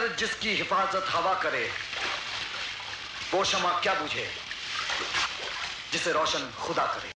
मगर जिसकी हिफाजत हवा करे वो शमा क्या बुझे जिसे रोशन खुदा करे।